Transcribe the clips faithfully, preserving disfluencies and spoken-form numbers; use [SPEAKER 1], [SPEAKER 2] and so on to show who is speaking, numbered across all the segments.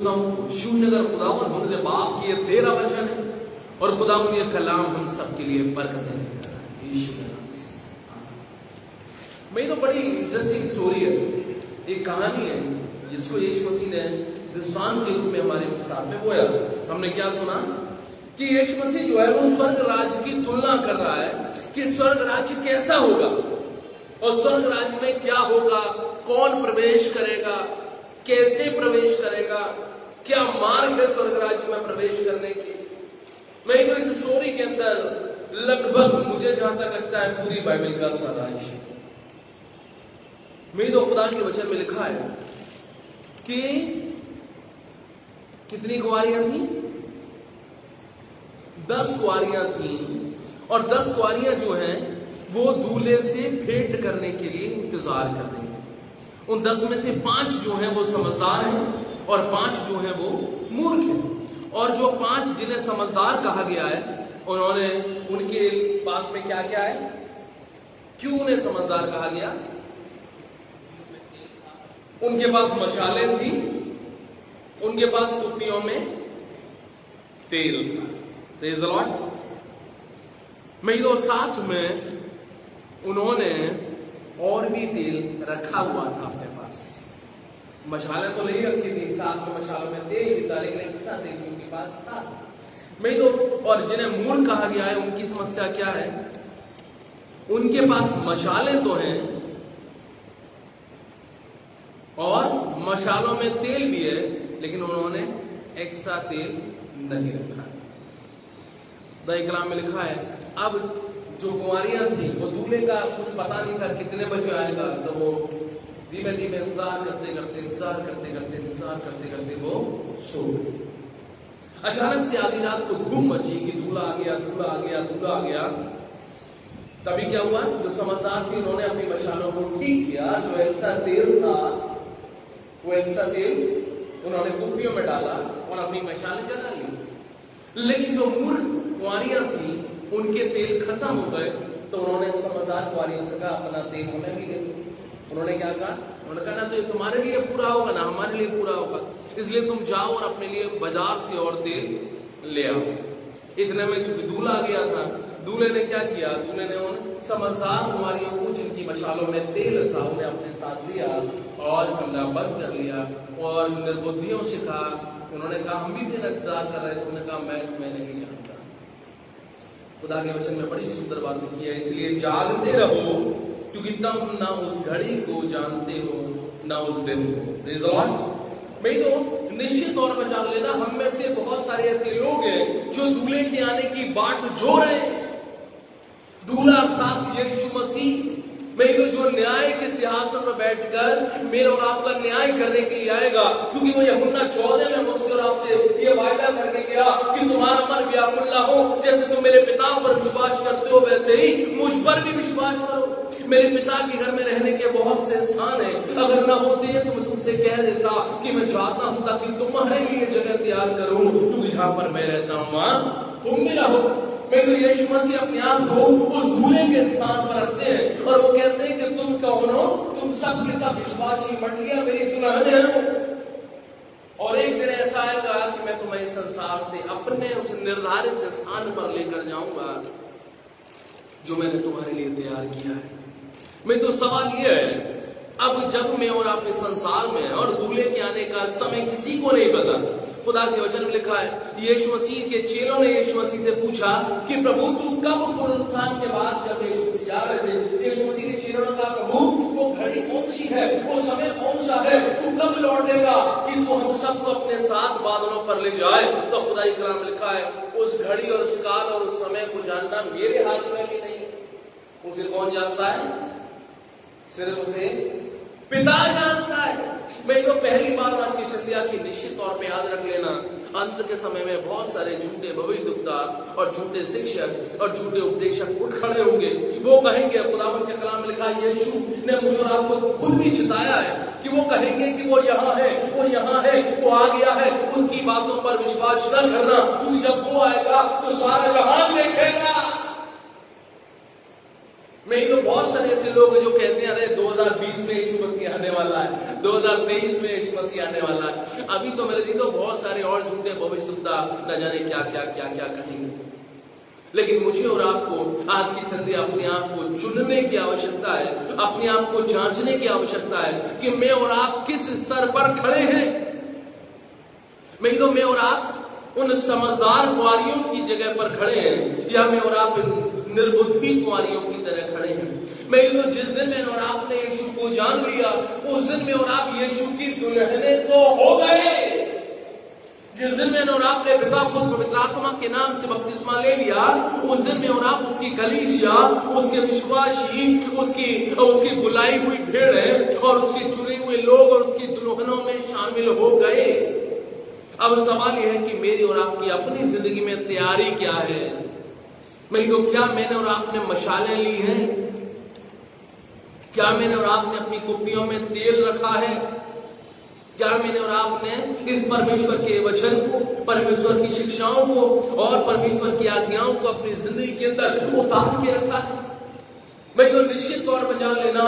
[SPEAKER 1] शून्य अगर खुदावन हमने बाप की ये तेरा वचन है और खुदावन ये कलाम हम सबके लिए बरकत लेकर आ रहा है यीशु के नाम से। मेरी तो बड़ी इंटरेस्टिंग स्टोरी है, एक कहानी है जिसको यीशु मसीह ने दृष्टांत के रूप में हमारे साथ में बोया। हमने क्या सुना कि यीशु मसीह जो है वो स्वर्ग राज्य की तुलना कर रहा है कि स्वर्ग राज्य कैसा होगा और स्वर्ग राज्य में क्या होगा, कौन प्रवेश करेगा, कैसे प्रवेश करेगा, क्या मार्ग है स्वर्ग राज्य में प्रवेश करने की। मैं तो इस स्टोरी के अंदर लगभग मुझे जहां तक लगता है पूरी बाइबल का सारांश है। मेरी तो खुदा के वचन में लिखा है कि कितनी कुंवारियां थी, दस कुंवारियां थी और दस कुंवारियां जो हैं वो दूल्हे से भेंट करने के लिए इंतजार कर रही हैं। उन दस में से पांच जो हैं वो समझदार हैं और पांच जो हैं वो मूर्ख हैं। और जो पांच जिन्हें समझदार कहा गया है उन्होंने उनके पास में क्या क्या है, क्यों उन्हें समझदार कहा गया? उनके पास मशालें थी, उनके पास टुकड़ियों में तेल था। Praise the lord. मेरी तो साथ में उन्होंने और भी तेल रखा हुआ था अपने पास। मशालें तो नहीं रखी थी, साथ में मशालों में तेल भी था लेकिन एक्स्ट्रा तेल उनके पास था। मैं तो और जिन्हें मूर्ख कहा गया है उनकी समस्या क्या है, उनके पास मशालें तो हैं और मशालों में तेल भी है लेकिन उन्होंने एक्स्ट्रा तेल नहीं रखा। दई कलाम में लिखा है अब जो कुंवारियां थी वो दूल्हे का कुछ पता नहीं था कितने बजे आएगा, तो वो धीमे धीमे इंतजार करते करते इंतजार करते करते इंतजार करते करते वो सो गई। अचानक से आधी रात को धूम मची कि दूल्हा आ गया, दूल्हा आ गया, दूल्हा आ गया। तभी क्या हुआ, जो समझदार थे उन्होंने अपनी मशालों को ठीक किया, जो एक्स्ट्रा तेल था वो एक्स्ट्रा तेल उन्होंने कुप्पियों में डाला और अपनी मशालें जला ली। लेकिन जो मूर्ख कुंवारियां थी उनके तेल खत्म हो गए, तो उन्होंने समझदार कुंवारियों से कहा अपना तेल हमें भी दे दो। उन्होंने क्या कहा, उन्होंने कहा ना तो ये तुम्हारे लिए पूरा होगा ना हमारे लिए पूरा होगा, इसलिए तुम जाओ और अपने लिए बाजार से और तेल ले आओ। इतने में चूंकि दूल्हा आ गया था, दूल्हे ने क्या किया, दूल्हे ने उन समझदार कुंवारियों को जिनकी मशालों में तेल था उन्हें अपने साथ लिया और कमरा बंद कर लिया और निर्बुद्धियों से कहा, उन्होंने कहा हम भी तेरा इंतजार कर रहे थे। उन्होंने कहा मैं तुम्हें नहीं जानता। खुदा के वचन में बड़ी सुंदर बात लिखी है, इसलिए जागते रहो क्योंकि तुम ना उस घड़ी को जानते हो ना उस दिन को। Praise the lord. मैं तो निश्चित तौर पर जान लेना, हम में से बहुत सारे ऐसे लोग हैं जो दूल्हे के आने की बाट जो रहे हैं। दूल्हा अर्थात यीशु मसीह मैं तो जो न्याय के सिंहासन पर बैठकर मेरे और आपका न्याय करने के लिए आएगा, क्योंकि वो यूहन्ना चौदह में मुझसे और आपसे ये वायदा करने गया कि तुम्हारा मन व्याकुल ना हो, जैसे तुम मेरे पिता पर विश्वास करते हो वैसे ही मुझ पर भी विश्वास करो। मेरे पिता के घर में रहने के बहुत से स्थान है, अगर न होते तो मैं तुमसे कह देता कि मैं चाहता हूं ताकि तुम्हारे लिए जगह तैयार करूं, क्योंकि जहां पर मैं रहता हूं वहां तुम भी रहो। मैं तो यीशु मसीह अपने आप को उस दूल्हे के स्थान पर रखते हैं और वो कहते हैं कि तुम कौन हो, तुम सबके सब विश्वासी मंडलियां मेरी दुल्हन हो। और एक दिन ऐसा आएगा कि मैं तुम्हें इस संसार से अपने उस निर्धारित स्थान पर लेकर जाऊंगा जो मैंने तुम्हारे लिए तैयार किया है। मैं तो सवाल यह है, अब जब मैं और आप इस संसार में हैं और दूल्हे के आने का समय किसी को नहीं पता। खुदा के वचन में लिखा है यीशु मसीह के चेलों ने यीशु मसीह से पूछा कि प्रभु तू कब पुनरुत्थान के बाद, जब यीशु मसीह आ रहे थे, यीशु मसीह के चेलों ने कहा प्रभु वो घड़ी कौन सी है, वो समय कौन सा है, तू कब लौटेगा कि तू हम सबको अपने साथ बादलों पर ले जाए। तो खुदा के कलाम में लिखा है उस घड़ी और उस काल और उस समय को जानना मेरे हाथ में भी नहीं, उसे कौन जानता है, सिर्फ उसे पिता जानता है। मैं तो पहली बार आज की शिक्षा की निश्चित तौर पे याद रख लेना, अंत के समय में बहुत सारे झूठे भविष्यवक्ता और झूठे शिक्षक और झूठे उपदेशक उठ खड़े होंगे। वो कहेंगे, खुदावंद के कलाम में लिखा यीशु ने मुझे और आपको खुद भी चिताया है कि वो कहेंगे कि वो यहाँ है, वो यहाँ है, वो आ गया है। उसकी बातों पर विश्वास न करना, क्योंकि जब वो आएगा तो सारा जहान देखेगा। मैं तो बहुत सारे ऐसे लोग हैं जो कहते हैं अरे दो हज़ार बीस में यीशु मसीह आने वाला है, दो हज़ार तेईस में यीशु मसीह आने वाला है। अभी तो मेरे जीतो बहुत सारे और झूठे भविष्यवक्ता न जाने क्या क्या क्या क्या कहेंगे। लेकिन मुझे और आपको आज की संधि अपने आप को चुनने की आवश्यकता है, अपने आप को जांचने की आवश्यकता है कि मैं और आप किस स्तर पर खड़े हैं। मैं तो मैं और आप उन समझदार कुंवारियों की जगह पर खड़े हैं या मैं और आप निर्बुद्धि कुंवारियों की तरह खड़े हैं। मैं तो जिस दिन में और आपने यीशु को जान लिया उस दिन में और आप यीशु की दुल्हने तो हो गए। जिस दिन में और आपने पिता पुत्र पवित्र आत्मा के नाम से बपतिस्मा ले लिया उस दिन में और आप उसकी कलीसिया, उसके विश्वासी, उसकी उसकी बुलाई हुई भेड़ है और उसके चुने हुए लोग और उसकी दुल्हनों में शामिल हो गए। अब सवाल यह है कि मेरी और आपकी अपनी जिंदगी में तैयारी क्या है। मैं तो क्या मैंने और आपने मशालें ली हैं? क्या मैंने और आपने अपनी कुप्पियों में तेल रखा है? क्या मैंने और आपने इस परमेश्वर के वचन को, परमेश्वर की शिक्षाओं को और परमेश्वर की आज्ञाओं को अपनी जिंदगी के अंदर उतार के रखा है? मैं तो निश्चित तौर पर जान लेना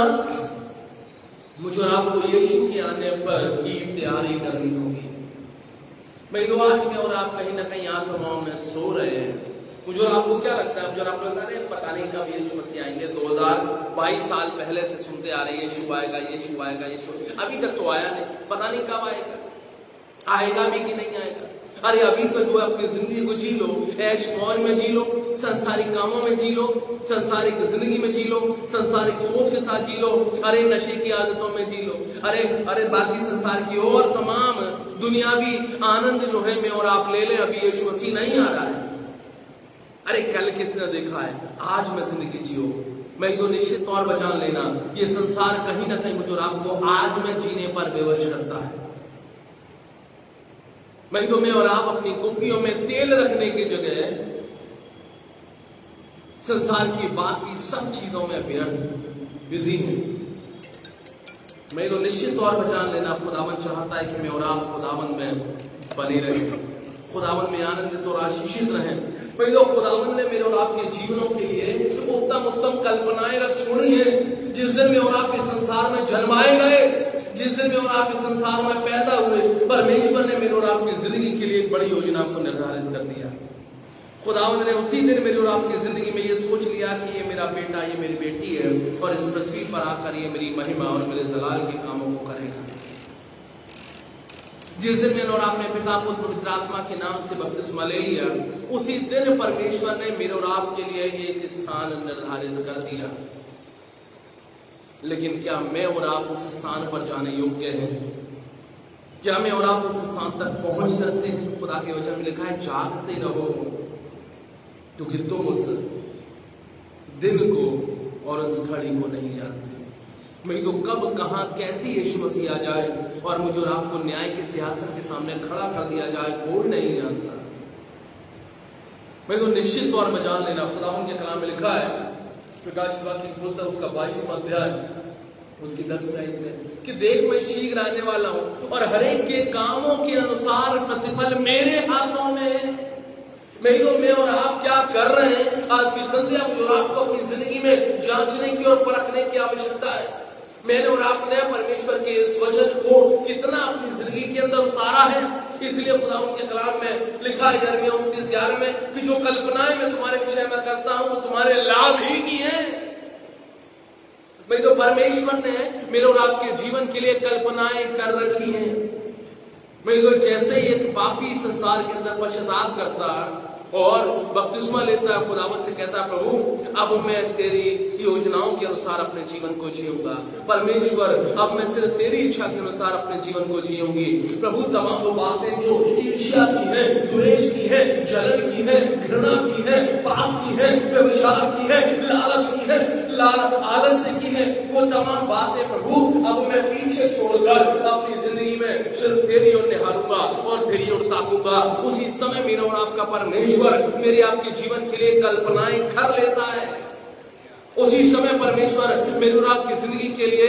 [SPEAKER 1] मुझे और आपको यीशु के आने पर की तैयारी करनी होगी। मैं तो आज में और आप कहीं ना कहीं आत्माओं में सो रहे हैं। मुझे और आपको क्या लगता है, जो आपको लगता है पता नहीं कब यीशु मसीह आएंगे। दो हज़ार बाईस साल पहले से सुनते आ रहे हैं यीशु आएगा, यीशु आएगा, यीशु, अभी तक तो आया नहीं, पता नहीं कब आएगा, आएगा भी कि नहीं आएगा। अरे अभी तो जो अपनी जिंदगी को जी लो, ऐश मौज में जी लो, संसारिक कामों में जी लो, संसारिक जिंदगी में जी लो, संसारिक सोच के साथ जी लो, अरे नशे की आदतों में जी लो, अरे अरे बाकी संसार की और तमाम दुनियावी आनंद जो है मैं और आप ले ले। अभी यीशु मसीह नहीं आ रहा है। अरे कल किसने देखा है, आज में जिंदगी जियो। मैं तो निश्चित तौर पर जान लेना ये संसार कहीं ना कहीं मुझे और आपको आज में जीने पर विवश करता है। मैं तो मैं और आप अपनी कुप्पियों में तेल रखने की जगह संसार की बाकी सब चीजों में व्यर्थ बिजी है। मैं तो निश्चित तौर पर जान लेना खुदावन चाहता है कि मैं और आप खुदावन में बने रहे, खुदावन में आनंदित और आशीषित रहें। मैं तो खुदावन ने मेरे और आपके जीवनों के लिए उत्तम उत्तम कल्पनाएं रख छोड़ी है। जिस दिन में और आप इस संसार में जन्माए गए, जिस दिन में और आप इस संसार में पैदा हुए, परमेश्वर ने मेरे और आपकी जिंदगी के लिए एक बड़ी योजना को निर्धारित कर दिया। खुदावंद ने उसी दिन मेरे और आपकी जिंदगी में ये सोच लिया कि ये मेरा बेटा, ये मेरी बेटी है और इस पृथ्वी पर आकर ये मेरी महिमा और मेरे जलाल के कामों को करेगा। जिस दिन मैंने और आपने पिता पुत्र पवित्र आत्मा के नाम से बपतिस्मा ले लिया उसी दिन परमेश्वर ने मेरे और आपके लिए एक स्थान निर्धारित कर दिया। लेकिन क्या मैं और आप उस स्थान पर जाने योग्य हैं? क्या मैं और आप उस स्थान तक पहुंच सकते हैं? खुदा के वचन में लिखा है जागते रहो क्योंकि तुम उस दिन को और उस घड़ी को नहीं जानते। मैं तो कब कहां कैसी यीशु मसीह आ जाए और मुझे और आपको न्याय के सिंहासन के सामने खड़ा कर दिया जाए कोई नहीं जानता। मैं तो निश्चित तौर पर जान लेना खुदावंद के कलाम में लिखा है प्रकाशित वाक्य की पुस्तक उसका बाईसवां अध्याय उसकी दसवीं आयत में कि देख मैं शीघ्र आने वाला हूं और हरेक के कामों के अनुसार प्रतिफल मेरे हाथों में है। मैं तो मैं और आप क्या कर रहे हैं आज की संध्या में और आपको अपनी जिंदगी में जांचने की और परखने की आवश्यकता है। मैंने और आपने परमेश्वर के इस वचन को कितना अपनी जिंदगी के अंदर उतारा है। इसलिए खुदा उनके कलाम में लिखा है यिर्मयाह उनतीस ग्यारह में कि जो कल्पनाएं मैं तुम्हारे विषय में करता हूं वो तुम्हारे लाभ ही की हैं। मैं तो परमेश्वर ने मेरे और आपके जीवन के लिए कल्पनाएं कर रखी हैं। मैं तो जैसे एक पापी संसार के अंदर पश्चाताप करता और बपतिस्मा लेता है, खुदावंद से कहता है प्रभु अब मैं तेरी योजनाओं के अनुसार अपने जीवन को जीऊंगा। परमेश्वर अब मैं सिर्फ तेरी इच्छा के अनुसार अपने जीवन को जीऊंगी। प्रभु तमाम वो बातें जो ईर्ष्या की है, द्वेष की है, जलन की है, घृणा की है, पाप की है, व्यभिचार की है, लालच की है, लाल आलस्य की है, वो तमाम बातें प्रभु अब मैं पीछे छोड़कर अपनी जिंदगी में सिर्फ तेरी ओर निहारूंगा और तेरी ओर ताकूंगा। उसी समय मेरा और आपका परमेश्वर मेरे आपके जीवन के लिए कल्पनाएं कर लेता है। उसी समय परमेश्वर मेरे और आपकी जिंदगी के लिए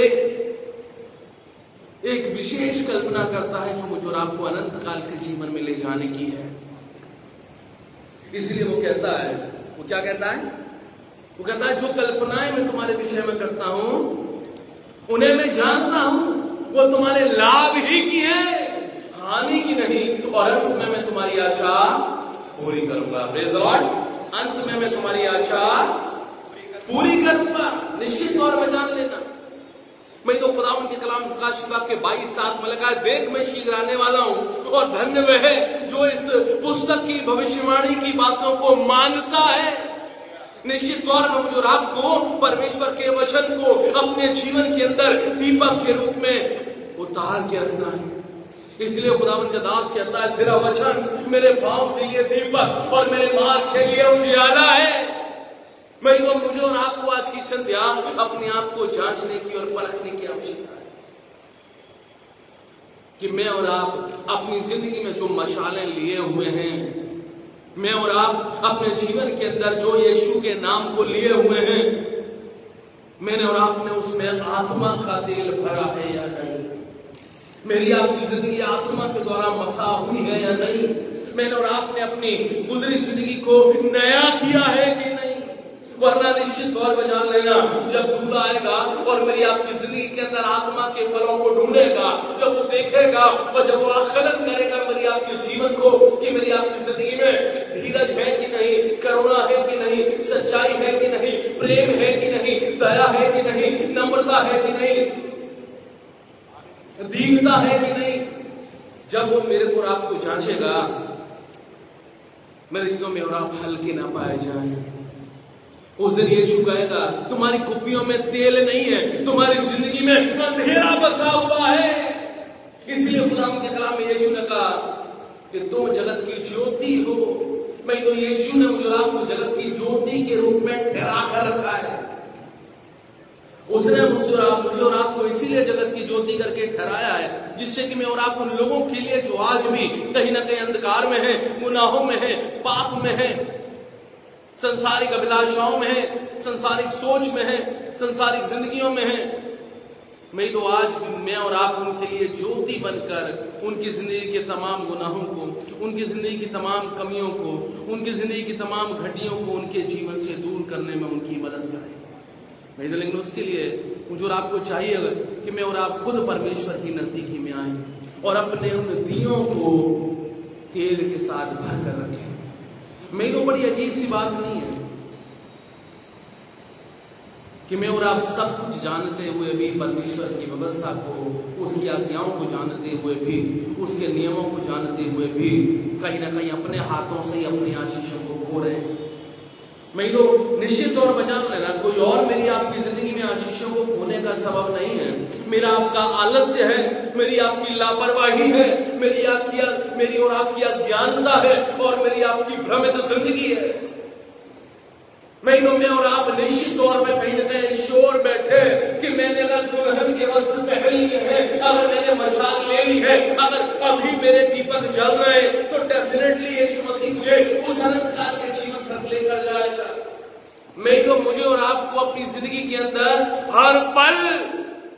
[SPEAKER 1] एक विशेष कल्पना करता है जो मुझे और आपको अनंत काल के जीवन में ले जाने की है। इसलिए वो कहता है, वो क्या कहता है वो कहता है जो कल्पनाएं मैं तुम्हारे विषय में करता हूं उन्हें मैं जानता हूं, वो तुम्हारे लाभ ही की है, हानि की नहीं, और अंत में मैं तुम्हारी आशा पूरी करूंगा। Praise the lord. अंत में मैं तुम्हारी आशा पूरी करूंगा। निश्चित तौर पर जान लेना, मैं तो खुदावंद के कलाम प्रकाशित वाक्य बाईस सात में लगा है, देख मैं शीघ्र आने वाला हूं और धन्य वह है जो इस पुस्तक की भविष्यवाणी की बातों को मानता है। निश्चित तौर पर मुझे और आपको परमेश्वर के वचन को अपने जीवन के अंदर दीपक के रूप में उतार के रखना है। इसलिए खुदावंद का दास कहता है, तेरा वचन मेरे पांव के लिए दीपक और मेरे मार्ग के लिए उजियाला है। मैं तो मुझे और आपको आज की संध्या अपने आप को जांचने की और परखने की आवश्यकता है कि मैं और आप अपनी जिंदगी में जो मशालें लिए हुए हैं, मैं और आप अपने जीवन के अंदर जो यीशु के नाम को लिए हुए हैं, मैंने और आपने उसमें आत्मा का तेल भरा है या नहीं? मेरी आपकी जिंदगी आत्मा के द्वारा मसा हुई है या नहीं? मैंने और आपने अपनी गुजरी जिंदगी को नया किया है कि नहीं? वरना निश्चित तौर पर जान लेना, जब दूल्हा आएगा और मेरी आपकी जिंदगी के अंदर आत्मा के फलों को ढूंढेगा, जब वो देखेगा और जब वो आकलन करेगा मेरी आपके जीवन को कि मेरी आपकी जिंदगी में धीरज है कि नहीं, करुणा है कि नहीं, सच्चाई है कि नहीं, प्रेम है कि नहीं, दया है कि नहीं, नम्रता है कि नहीं, दीनता है कि नहीं, जब वो मेरे को आपको जांचेगा, मेरे जीवन में और आप हल्के ना पाए जाए। उस दिन यीशु कहेगा, तुम्हारी कुप्पियों में तेल नहीं है, तुम्हारी जिंदगी में अंधेरा बसा हुआ है। इसलिए खुदा के कलाम में यीशु ने कहा कि तुम जगत की ज्योति हो। मैं तो यीशु ने मुझे आपको जगत की ज्योति के रूप में ठहरा कर रखा है। उसने मुझे और आपको इसीलिए जगत की ज्योति करके ठहराया है, जिससे कि मैं और आप उन लोगों के लिए जो आज भी कहीं ना कहीं अंधकार में है, गुनाहों में है, पाप में है, संसारिक अभिलाषाओं में है, संसारिक सोच में है, संसारिक जिंदगियों में है, मैं तो आज मैं और आप उनके लिए ज्योति बनकर उनकी जिंदगी के तमाम गुनाहों को, उनकी जिंदगी की तमाम कमियों को, उनकी जिंदगी की तमाम घटियों को उनके जीवन से दूर करने में उनकी मदद करें। नहीं तो लेकिन उसके लिए मुझे और आपको चाहिए कि मैं और आप खुद परमेश्वर की नजदीकी में आए और अपने उन दियों को तेल के साथ भर कर रखें। मैं तो बड़ी अजीब सी बात नहीं है कि मैं और आप सब कुछ जानते हुए भी परमेश्वर की व्यवस्था को, उसकी आज्ञाओं को जानते हुए भी, उसके नियमों को जानते हुए भी कहीं ना कहीं अपने हाथों से ही अपनी आशीषों को खो रहे हैं। मैं तो निश्चित तौर पर जान लेना, कोई और मेरी आपकी जिंदगी में आशीषों को खोने का सबब नहीं है। मेरा आपका आलस्य है, मेरी आपकी लापरवाही है, मेरी आपकी मेरी और आपकी अज्ञानता है और मेरी आपकी भ्रमित जिंदगी है। मैं तो मैं और आप निश्चित तौर पर कहीं ना कहीं शोर बैठे कि मैंने अगर दुल्हन के वस्त्र पहन लिए हैं, अगर मैंने मशाल ले ली है, अगर अभी मेरे दीपक जल रहे हैं, तो डेफिनेटली यीशु मसीह मुझे उस अनंत काल के जीवन तक लेकर जाएगा। मैं तो मुझे और आपको अपनी जिंदगी के अंदर हर पल,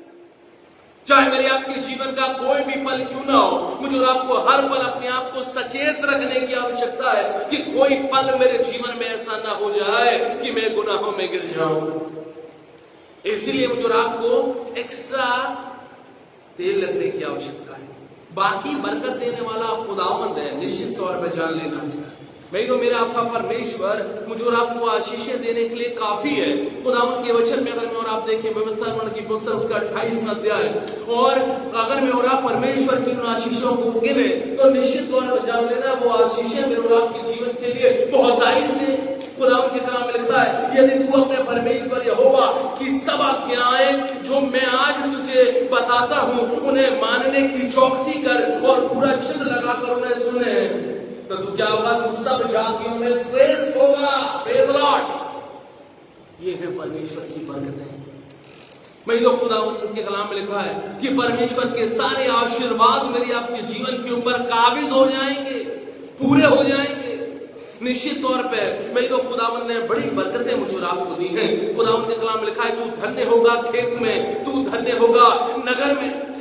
[SPEAKER 1] चाहे मेरे आपके जीवन का कोई भी पल क्यों ना हो, मुझे और आपको हर पल अपने आप को सचेत रखने की आवश्यकता है कि कोई पल मेरे जीवन में ऐसा ना हो जाए कि मैं गुनाहों में गिर जाऊं। इसलिए मुझे और आपको एक्स्ट्रा तेल लगने की आवश्यकता है। बाकी बरकत देने वाला खुदावंद है, निश्चित तौर पर जान लेना। भाई तो मेरा आपका परमेश्वर मुझे और आपको आशीषें देने के लिए काफी है। खुदावंद के वचन में अगर मैं और आप देखें व्यवस्था की पुस्तक उसका अट्ठाईसवां अध्याय, और अगर मैं और आप परमेश्वर की उन आशीषों को गिने तो निश्चित तौर पर जान लेना वो आशीषें मेरे और आपके जीवन के लिए बहुत आई से। खुदावंद के कलाम में लिखा है, यदि तू अपने परमेश्वर यहोवा की सब आज्ञाएं जो मैं आज तुझे बताता हूं उन्हें मानने की चौकसी कर और पूरा चिन्ह लगाकर उन्हें सुने, तो तू क्या होगा? तू सब जातियों में श्रेष्ठ होगा। Praise the lord. ये है परमेश्वर की बरकतें। मैं तो खुदा उनके कलाम में लिखा है कि परमेश्वर के सारे आशीर्वाद मेरी आपके जीवन के ऊपर काबिज हो जाएंगे, पूरे हो जाएंगे। निश्चित तौर पे मैं तो खुदावन ने बड़ी बरकतें मुझे आपको दी हैं। खुदावन के कलाम में लिखा है, तू धन्य होगा खेत में, तू धन्य होगा नगर में।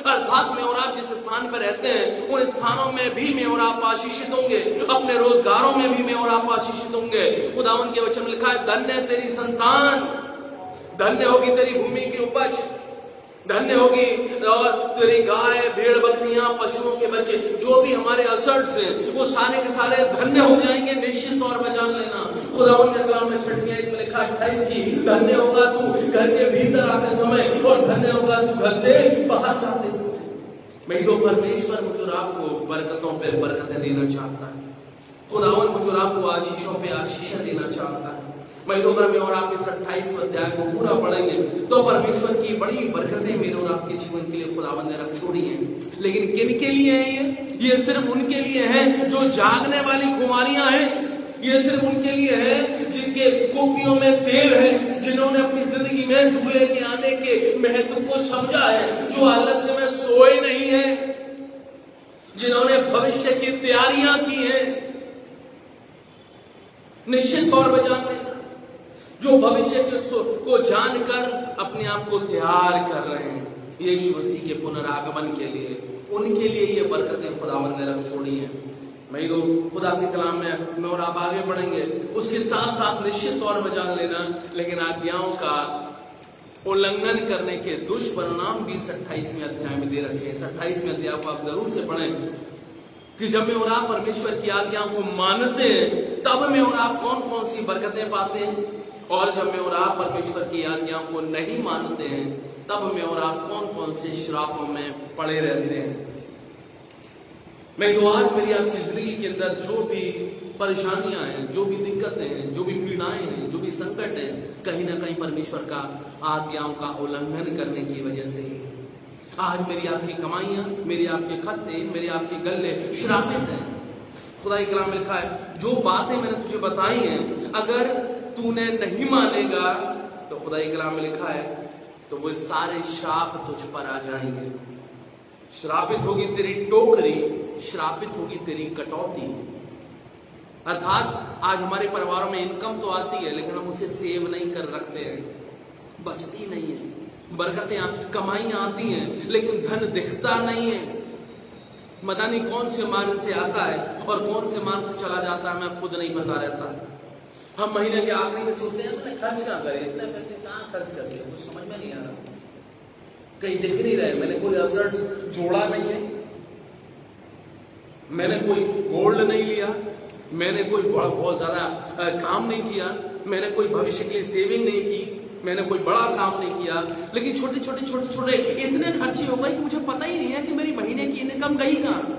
[SPEAKER 1] अर्थात मैं और आप जिस स्थान पर रहते हैं उन स्थानों में भी मैं और आप आशीषित होंगे, अपने रोजगारों में भी मैं और आप आशीषित होंगे। खुदावन के वचन में लिखा है, धन्य तेरी संतान, धन्य होगी तेरी भूमि की उपज, धन्य होगी और तेरी गाय, भेड़, बकरियां, पशुओं के बच्चे, जो भी हमारे असर्ट्स हैं वो सारे के सारे धन्य हो जाएंगे। निश्चित तौर पर जान लेना, खुदावन के कलाम में छठी आयत में लिखा है, धन्य होगा तू घर के भीतर आते समय और धन्य होगा तू घर से बाहर जाते समय। मैं तो परमेश्वर मुझे आपको बरकतों पर बरकतें देना चाहता है, खुदावन मुझे आपको आशीषों पे आशीष देना चाहता है। महीनों में और आप इस अट्ठाईसवें अध्याय को पूरा पढ़ेंगे तो परमेश्वर की बड़ी बरकतें मेरे और आपके जीवन के लिए खुदावन ने रख छोड़ी हैं। लेकिन किन के लिए है ये? ये सिर्फ उनके लिए है जो जागने वाली कुमारियां हैं, ये सिर्फ उनके लिए है जिनके कुपियों में तेल है, जिन्होंने अपनी जिंदगी में दूल्हे के आने के महत्व को समझा है, जो आलस्य में सोए नहीं है, जिन्होंने भविष्य की तैयारियां की है। निश्चित तौर पर जानते जो भविष्य के को जानकर अपने आप को तैयार कर रहे हैं यीशु मसीह के पुनरागमन के लिए, उनके लिए ये बरकतें खुदावंद ने रख छोड़ी हैं। मैं तो खुदा के कलाम में मैं और आप आगे बढ़ेंगे, उसके साथ साथ निश्चित तौर पर जान लेना, लेकिन आज्ञाओं का उल्लंघन करने के दुष्परिणाम भी अट्ठाईसवें अध्याय में दे रखे हैं। अट्ठाईसवें अध्याय को आप जरूर से पढ़ें कि जब मैं और आप परमेश्वर की आज्ञाओं को मानते हैं तब मैं और आप कौन कौन सी बरकतें पाते हैं, और जब मैं और आप परमेश्वर की आज्ञाओं को नहीं मानते हैं तब मैं और आप कौन कौन से श्रापों में पड़े रहते हैं। मैं तो आज मेरी आपकी जिंदगी के अंदर जो भी परेशानियां हैं, जो भी दिक्कतें हैं, जो भी पीड़ाएं हैं, जो भी संकट है, कहीं ना कहीं परमेश्वर का आज्ञाओं का उल्लंघन करने की वजह से ही आज मेरी आपकी कमाइयां, मेरी आपके खत्ते, मेरे आपके गले श्रापित हैं। खुदा के कलाम में लिखा है, जो बातें मैंने तुझे बताई हैं अगर तूने नहीं मानेगा तो खुदा के कलाम में लिखा है तो वो सारे श्राप तुझ पर आ जाएंगे। श्रापित होगी तेरी टोकरी, श्रापित होगी तेरी कटौती। अर्थात आज हमारे परिवारों में इनकम तो आती है लेकिन हम उसे सेव नहीं कर रखते हैं, बचती नहीं है। बरकतें कमाइयां आती हैं लेकिन धन दिखता नहीं है। पता नहीं कौन से मार्ग से आता है और कौन से मार्ग से चला जाता है, मैं खुद नहीं पता रहता। हम महीने के आखिरी में सोचते हैं मैंने खर्च क्या करे, इतना पैसे कहाँ खर्च कर दिया, कुछ समझ में नहीं आ रहा, कहीं दिख नहीं रहे। मैंने कोई असर जोड़ा नहीं है, मैंने कोई गोल्ड नहीं लिया, मैंने कोई बहुत ज्यादा काम नहीं किया, मैंने कोई भविष्य के लिए सेविंग नहीं की, मैंने कोई बड़ा काम नहीं किया, लेकिन छोटे छोटे छोटे छोटे इतने खर्चे हो गए कि मुझे पता ही नहीं है कि मेरी महीने की इनकम गई कहां।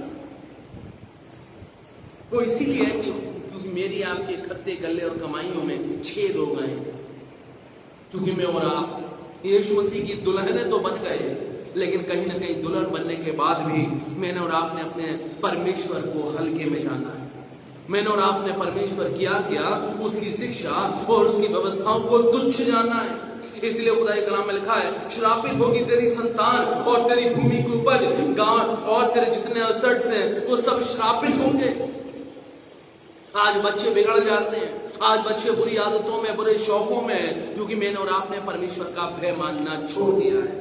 [SPEAKER 1] वो इसीलिए है कि क्योंकि मेरी आपके खत्ते गले और कमाइयों में छेद हो गए, क्योंकि मैं और आप यीशु मसीह की दुल्हनें तो बन गए लेकिन कहीं ना कहीं दुल्हन बनने के बाद भी मैंने और आपने अपने परमेश्वर को हल्के में जाना है। मैंने और आपने परमेश्वर किया क्या उसकी शिक्षा और उसकी व्यवस्थाओं को तुच्छ जाना है। इसलिए खुदा के कलाम में लिखा है, श्रापित होगी तेरी संतान और तेरी भूमि की उपज, गांव और तेरे जितने असर्ट्स हैं वो सब श्रापित होंगे। आज बच्चे बिगड़ जाते हैं, आज बच्चे बुरी आदतों में, बुरे शौकों में हैं, क्योंकि मैंने और आपने परमेश्वर का भय मानना छोड़ दिया है।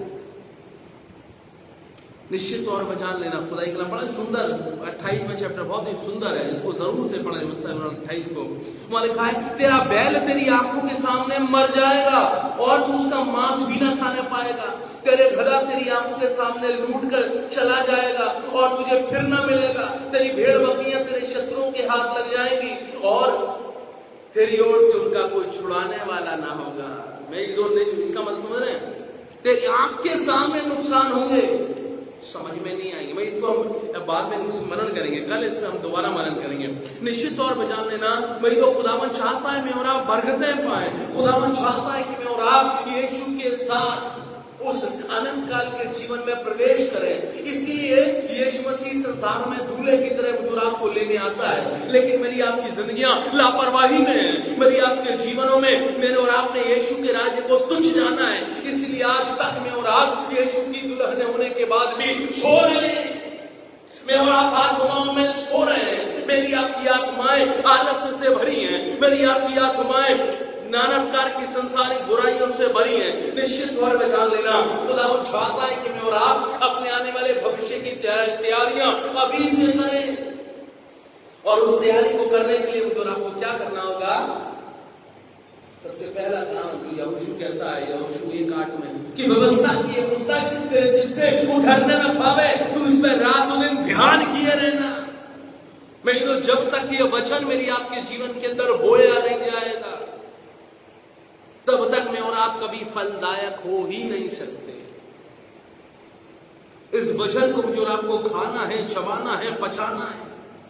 [SPEAKER 1] निश्चित तौर पर जान लेना, खुदा के कलाम बड़ा सुंदर अट्ठाईसवां चैप्टर बहुत ही सुंदर है, इसको जरूर से पढ़ें। अट्ठाईस को वहां लिखा है, तेरा बैल तेरी आंखों के सामने मर जाएगा और तू उसका मांस भी ना खाने पाएगा। तेरे गधा तेरी आंखों के सामने लूट कर चला जाएगा और तुझे फिर ना मिलेगा। तेरी भेड़ बकरियां तेरे शत्रुओं के हाथ लग जाएंगी और तेरी ओर से उनका कोई छुड़ाने वाला ना होगा। मैं इसका मतलब समझ रहे हैं, तेरी आंख के सामने नुकसान होंगे, समझ में नहीं आएंगे। मैं इसको हम बाद में स्मरण करेंगे, कल इसका हम दोबारा मनन करेंगे। निश्चित तौर पर जान लेना, मैं तो खुदावन चाहता है मैं और आप बरकतें पाए। खुदावन चाहता है कि मैं और आप यीशु के साथ उस अनंत काल के जीवन में प्रवेश करें। इसलिए यीशु मसीह संसार में दूल्हे की तरह मुझे आपको लेने आता है, लेकिन मेरी आपकी जिंदगियां लापरवाही में है। मेरी आपके जीवनों में मेरे और आपने यीशु के राज्य को तुच्छ जाना है। इसलिए आज तक मैं और आप यीशु की दुल्हन होने के बाद भी सो रहे हैं, मैं और आप आत्माओं में सो रहे हैं। मेरी आपकी आत्माएं आलस्य से भरी हैं, मेरी आपकी आत्माएं नाना प्रकार की संसारिक बुराइयों से भरी है, निश्चित तौर पर जान लेना खुदा वो चाहता है कि मैं और आप अपने आने वाले भविष्य की तैयारियां अभी से करें। और उस तैयारी को करने के लिए मुझे और आपको क्या करना होगा? सबसे पहला काम जो यहोशू कहता है, यहोशू एक आठ में, कि व्यवस्था की है पुस्तक जिससे उठरने न पावे, तू इस पर रात और दिन ध्यान किए रहना। मैं तो जब तक ये वचन मेरी आपके जीवन के अंदर बोया नहीं जाएगा, तब तक मैं और आप कभी फलदायक हो ही नहीं सकते। इस वचन को मुझे और आपको खाना है, चबाना है, पचाना है।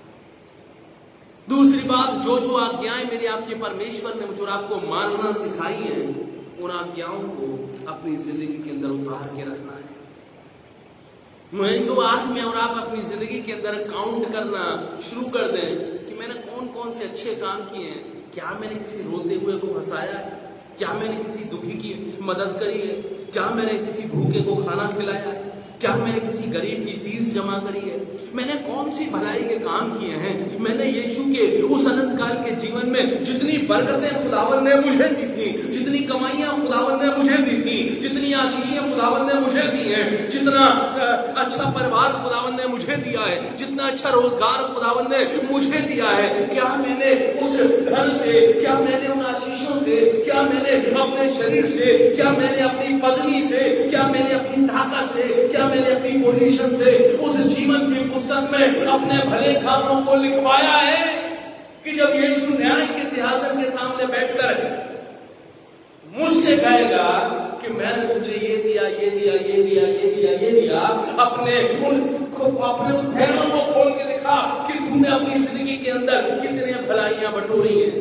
[SPEAKER 1] दूसरी बात, जो जो आज्ञाएं मेरे आपके परमेश्वर ने मुझे और आपको मानना सिखाई हैं, उन आज्ञाओं को अपनी जिंदगी के अंदर उतार के रखना है। मैं तो आज में और आप अपनी जिंदगी के अंदर काउंट करना शुरू कर दें कि मैंने कौन कौन से अच्छे काम किए हैं। क्या मैंने किसी रोते हुए को हंसाया है? क्या मैंने किसी दुखी की मदद करी है? क्या मैंने किसी भूखे को खाना खिलाया है? क्या मैंने किसी गरीब की फीस जमा करी है? मैंने कौन सी भलाई के काम किए हैं? मैंने यीशु के उस अनंत काल के जीवन में जितनी बरकतें खुदावन ने मुझे दी थी, जितनी कमाइयां खुदावन ने मुझे दी थी, जितनी आशीषें खुदावन ने मुझे दी हैं, जितना अच्छा परिवार खुदावन ने मुझे दिया है, जितना अच्छा रोजगार खुदावन ने मुझे दिया है, क्या मैंने उस धन से, क्या मैंने उन आशीषों से, क्या मैंने अपने शरीर से, क्या मैंने अपनी पदवी से, क्या मैंने अपनी ताकत से, क्या मैंने अपनी पोजीशन से उस जीवन की पुस्तक में अपने भले कामों को लिखवाया है कि जब यीशु न्याय के सिंहासन के सामने बैठकर मुझसे कहेगा कि मैंने तुझे ये दिया, ये दिया, ये दिया, ये दिया, ये दिया, अपने उन अपने उन थैलों को खोल के दिखा कि तूने अपनी जिंदगी के अंदर कितनी भलाइयां बटोरी हैं,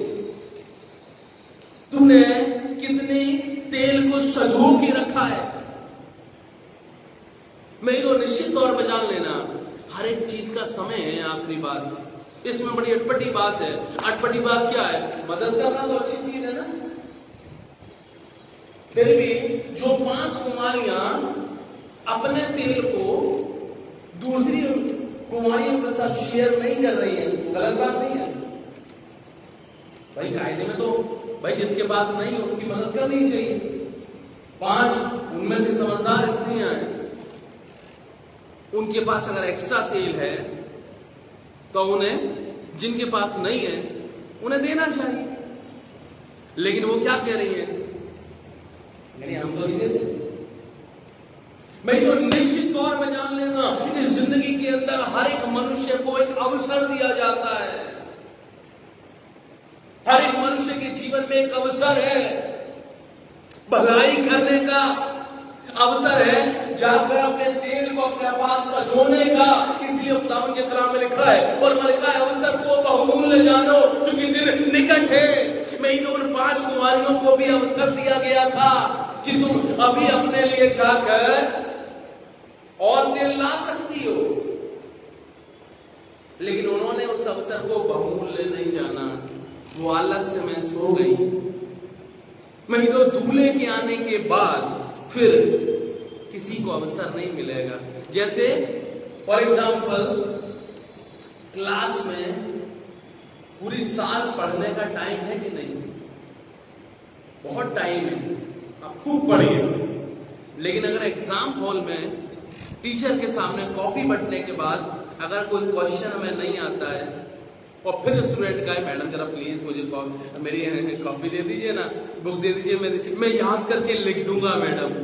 [SPEAKER 1] तूने कितने तेल को सजो के रखा है। मैं तो निश्चित तौर पर जान लेना, हर एक चीज का समय है। आखिरी बात, इसमें बड़ी अटपटी बात है। अटपटी बात क्या है? मदद करना तो अच्छी चीज है ना, फिर भी जो पांच कुमारियां अपने तेल को दूसरी कुमारियों के साथ शेयर नहीं कर रही है, गलत बात नहीं है भाई। कायदे में तो भाई जिसके पास नहीं है उसकी मदद करनी चाहिए। पांच उनमें से समझदार स्त्रियां हैं, उनके पास अगर एक्स्ट्रा तेल है तो उन्हें, जिनके पास नहीं है उन्हें देना चाहिए। लेकिन वो क्या कह रही है? नहीं, हम तो नहीं देते। मैं तो निश्चित तौर पर जान लेना, इस जिंदगी के अंदर हर एक मनुष्य को एक अवसर दिया जाता है। हर एक मनुष्य के जीवन में एक अवसर है, भलाई करने का अवसर है, जाकर अपने तेल को अपने पास सजोने का। इसलिए खुदावन के कलाम में लिखा है, और लिखा है अवसर को बहुमूल्य जानो क्योंकि दिन निकट है। मैं इन उन पांच कुमारियों को भी अवसर दिया गया था कि तुम अभी अपने लिए जाकर और तेल ला सकती हो, लेकिन उन्होंने उस अवसर को बहुमूल्य नहीं जाना। वो आलस से मैं सो गई। मैं तो दूल्हे के आने के बाद फिर किसी को अवसर नहीं मिलेगा। जैसे फॉर एग्जाम्पल क्लास में पूरी साल पढ़ने का टाइम है कि नहीं? बहुत टाइम है, आप खूब पढ़िए। लेकिन अगर एग्जाम हॉल में टीचर के सामने कॉपी बंटने के बाद अगर कोई क्वेश्चन हमें नहीं आता है और फिर स्टूडेंट का मैडम जरा प्लीज मुझे मेरी कॉपी दे दीजिए ना, बुक दे दीजिए, मैं मैं याद करके लिख दूंगा मैडम।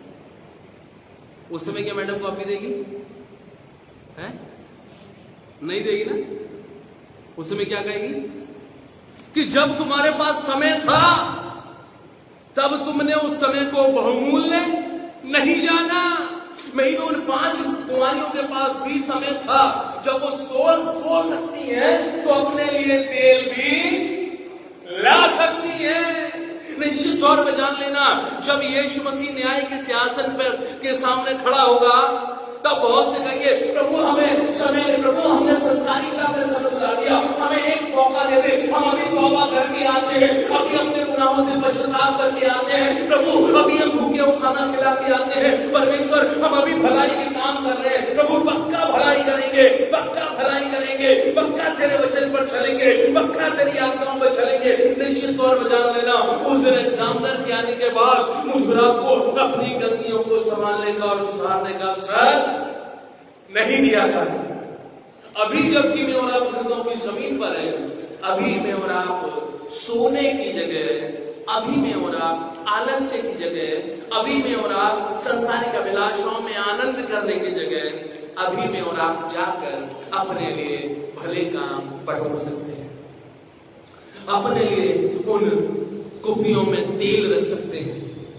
[SPEAKER 1] उस समय क्या मैडम कॉपी देगी? है नहीं देगी ना। उस समय क्या कहेगी कि जब तुम्हारे पास समय था तब तुमने उस समय को बहुमूल्य नहीं जाना। मैं उन पांच कुमारियों के पास भी समय था, जब वो सो सो सकती है तो अपने लिए तेल भी ला सकती है। निश्चित तौर पर जान लेना, जब यीशु मसीह न्याय के सिंहासन पर के सामने खड़ा होगा तब बहुत से कहेंगे प्रभु हमें समय, प्रभु हमने संसारिकता में समय चला दिया, हमें एक मौका दे दे, हम अभी तौबा करके आते हैं, अभी अपने गुनाहों से पश्चाताप करके आते हैं, प्रभु अभी हम भूखे को खाना खिला के आते हैं, परमेश्वर हम अभी भलाई के काम कर रहे हैं, प्रभु पक्का भलाई करेंगे, पक्का भलाई करेंगे, पक्का तेरे वचन पर चलेंगे, पक्का तेरी आज्ञाओं पर चलेंगे। निश्चित तौर पर जान लेना, उस दिन एग्जामिनर के आने के बाद मुझ और आपको अपनी गलतियों को संभालने का और सुधारने का अवसर नहीं दिया जाएगा। अभी जबकि मैं और आप जिंदों की जमीन पर है, अभी मैं और आप सोने की जगह, अभी मैं और आप आलस्य की जगह, अभी मैं और आप संसारिक अभिलाषाओं में आनंद करने की जगह, अभी मैं और आप जाकर अपने लिए भले काम बटोर सकते हैं, अपने लिए उन कुपियों में तेल रख सकते हैं,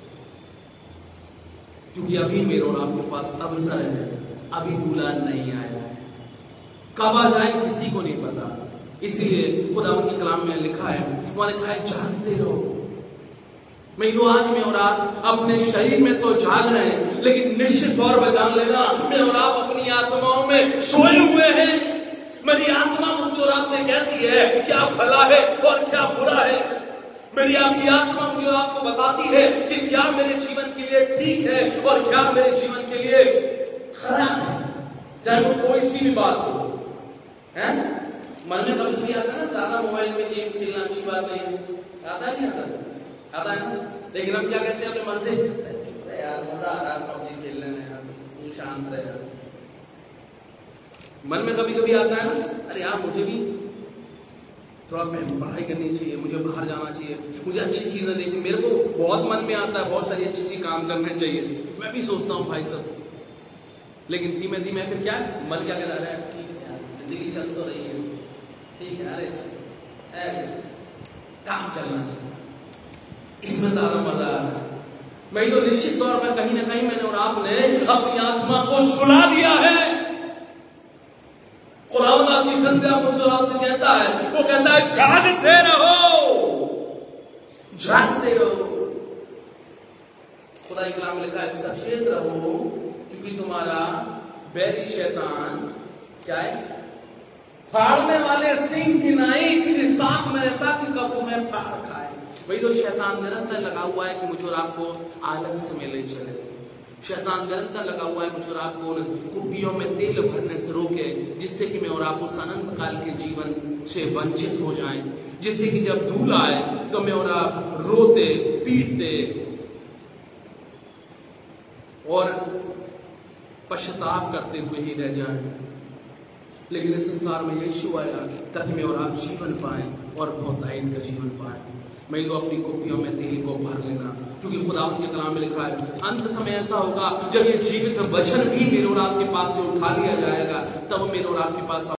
[SPEAKER 1] क्योंकि अभी मेरे और आपके पास अवसर है। अभी दूल्हा नहीं आया है, कब आ जाए किसी को नहीं पता। इसलिए खुदा के कलाम में लिखा है, वहां लिखा है जागते रहो। मैं तो आज में और आप अपने शरीर में तो जाग रहे हैं, लेकिन निश्चित तौर पर जान लेना, मैं और आप अपनी आत्माओं में सोए हुए हैं। मेरी आत्मा मुझसे और आपसे कहती है क्या भला है और क्या बुरा है। मेरी आपकी आत्मा मुझे और आपको बताती है कि क्या मेरे जीवन के लिए ठीक है और क्या मेरे जीवन के लिए खराब है, चाहे वो कोई सी भी बात हो। है मन में कभी कभी आता है ना, ज्यादा मोबाइल में गेम खेलना अच्छी बात नहीं है, आता है नहीं आता आता है ना, लेकिन हम क्या कहते हैं अपने मन से, यार मजा आ रहा है पबजी खेलने में, यार तू शांत है। मन में कभी कभी आता है ना, अरे यार मुझे भी थोड़ा पढ़ाई करनी चाहिए, मुझे बाहर जाना चाहिए, मुझे अच्छी चीजें देखनी, मेरे को बहुत मन में आता है बहुत सारी अच्छी अच्छी काम करने चाहिए, मैं भी सोचता हूँ भाई सब। लेकिन धीमे धीमे फिर क्या मन क्या कह रहा है, ठीक है यार जिंदगी चल तो रही है, ठीक है अरे काम चलना चाहिए, इसमें ज्यादा मजा आ रहा है। मैं तो निश्चित तौर पर कहीं ना कहीं मैंने और आपने अपनी आत्मा को सुला दिया है। खुदावंद की संध्या मुझसे आपसे कहता है, वो कहता है जागते रहो, जागते रहो। खुदा के कलाम में लिखा है सचेत रहो, क्योंकि तुम्हारा बैरी शैतान क्या है, फाड़ने वाले सिंह की नाई इस ताक में रहता कि कब तुम्हें फाड़ खाए। वही तो शैतान निरंतर लगा हुआ है कि मुझे और आपको आलस्य में ले चले। शैतान निरंतर लगा हुआ है मुझे और आपको कुपियों में तेल भरने से रोके, जिससे कि मैं और आप उस अनंत काल के जीवन से वंचित हो जाएं, जिससे कि जब धूल आए तो मैं और आप रोते पीटते और पश्चाताप करते हुए ही रह जाएं। लेकिन इस संसार में यीशु आया ताकि मैं और आप जीवन पाएं और बहुतायत का जीवन पाएं। मैं तो अपनी कुपियों में तेल को भर लेना, क्योंकि खुदा के कलाम में लिखा है अंत समय ऐसा होगा जब ये जीवित वचन भी मेरे और आपके पास से उठा लिया जाएगा, तब मेरे और आपके पास